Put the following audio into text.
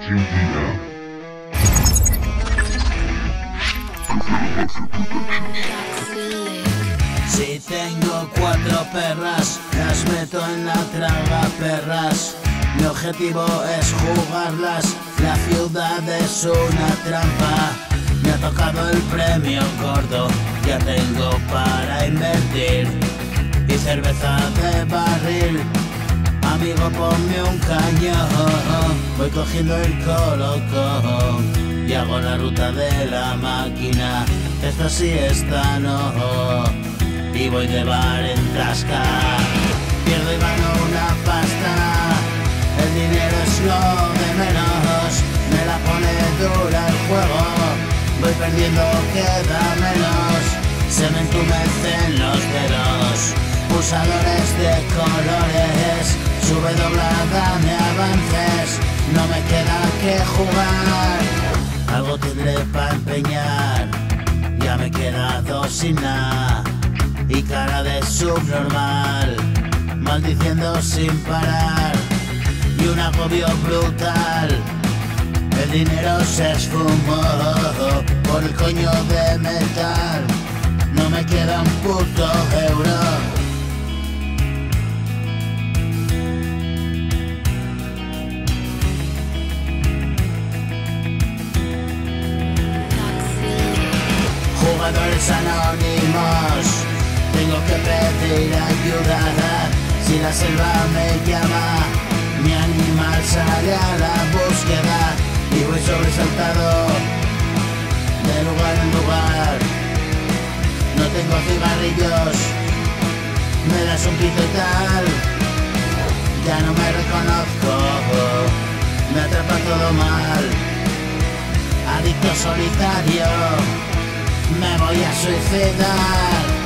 Si tengo 4 perras, las meto en la traga perras. Mi objetivo es jugarlas, la ciudad es una trampa. Me ha tocado el premio gordo, ya tengo para invertir. Y cerveza de barril, amigo ponme un cañón. Voy cogiendo el colocón y hago la ruta de la máquina. Esta sí, esta no. Y voy de bar en tasca, pierdo y gano una pasta. El dinero es lo de menos, me la pone dura el juego. Voy perdiendo, queda menos, se me entumecen los dedos. Pulsadores de colores, sube doblada, me avances. No me queda que jugar, algo tendré para empeñar. Ya me he quedado sin nada y cara de subnormal, maldiciendo sin parar y un agobio brutal. El dinero se esfumó por el coño de metal, no me queda un puto euro. Jugadores anónimos, tengo que pedir ayuda. Si la selva me llama, mi animal sale a la búsqueda. Y voy sobresaltado de lugar en lugar. No tengo cigarrillos, me das un pito y tal. Ya no me reconozco, me atrapa todo mal. Adicto solitario, me voy a suicidar.